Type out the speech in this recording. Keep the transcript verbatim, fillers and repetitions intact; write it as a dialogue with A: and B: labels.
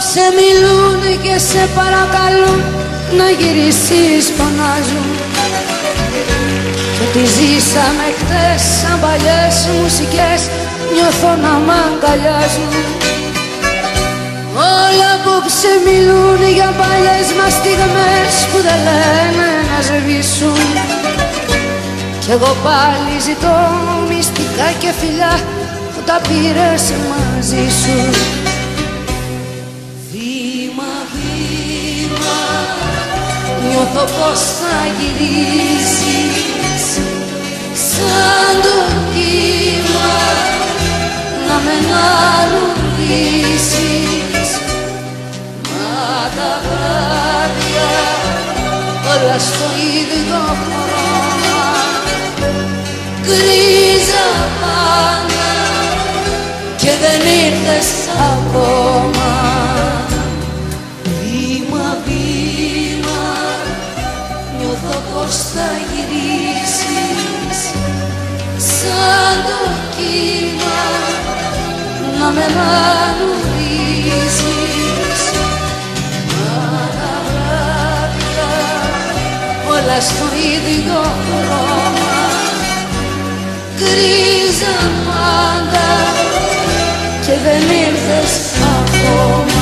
A: απόψε μιλούν και σε παρακαλούν να γυρίσεις, φωνάζουν. Κι ό,τι ζήσαμε χτες σαν παλιές μουσικές νιώθω να μ' αγκαλιάζουν. Όλα απόψε μιλούν για παλιές μας στιγμές που δεν λένε να σβήσουν. Κι εγώ πάλι ζητώ μυστικά και φιλιά που τα πήρες μαζί σου. Βήμα, βήμα, νιώθω πως θα γυρίσεις σαν το κύμα να με αναλουβήσεις. Μα τα βράδια όλα στο ίδιο χρώμα, γκρίζα πάντα και δεν ήρθες ακόμα. Βήμα, βήμα, νιώθω πως θα γυρίσεις σαν το κύμα να με αναλουβήσεις. Μα τα βράδια όλα στο ίδιο χρώμα, γκρίζα πάντα και δεν ήρθες ακόμα.